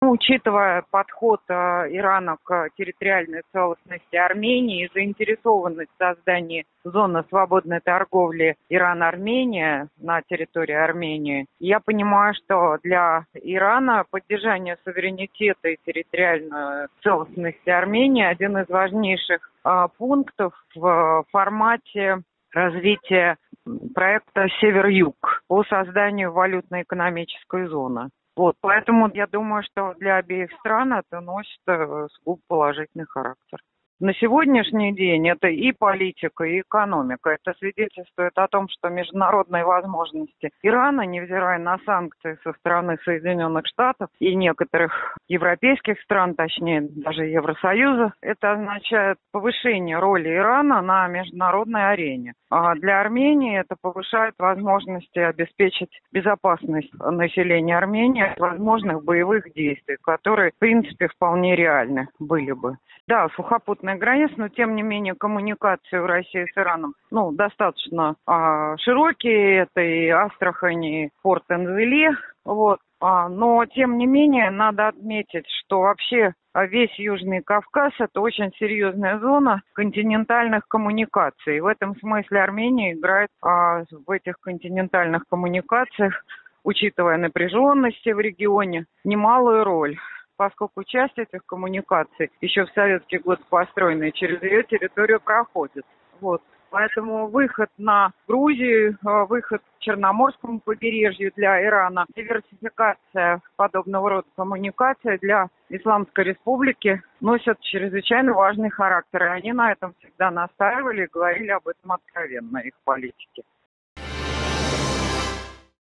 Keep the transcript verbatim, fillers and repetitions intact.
Ну, учитывая подход э, Ирана к территориальной целостности Армении и заинтересованность в создании зоны свободной торговли Иран-Армения на территории Армении, я понимаю, что для Ирана поддержание суверенитета и территориальной целостности Армении один из важнейших э, пунктов в формате развития проекта «Север-Юг» по созданию валютно-экономической зоны. Вот, поэтому я думаю, что для обеих стран это носит э, сугубо положительный характер. На сегодняшний день это и политика, и экономика. Это свидетельствует о том, что международные возможности Ирана, невзирая на санкции со стороны Соединенных Штатов и некоторых европейских стран, точнее даже Евросоюза, это означает повышение роли Ирана на международной арене. А для Армении это повышает возможности обеспечить безопасность населения Армении от возможных боевых действий, которые, в принципе, вполне реальны были бы. Да, сухопутная граница, но тем не менее коммуникации у России с Ираном ну, достаточно а, широкие. Это и Астрахань, и порт Энзели. Вот. А, но тем не менее надо отметить, что вообще весь Южный Кавказ – это очень серьезная зона континентальных коммуникаций. В этом смысле Армения играет а, в этих континентальных коммуникациях, учитывая напряженности в регионе, немалую роль, поскольку часть этих коммуникаций еще в советские годы построенные через ее территорию проходит. Вот. Поэтому выход на Грузию, выход к Черноморскому побережью для Ирана, диверсификация подобного рода коммуникаций для Исламской Республики носят чрезвычайно важный характер. И они на этом всегда настаивали и говорили об этом откровенно, их политики.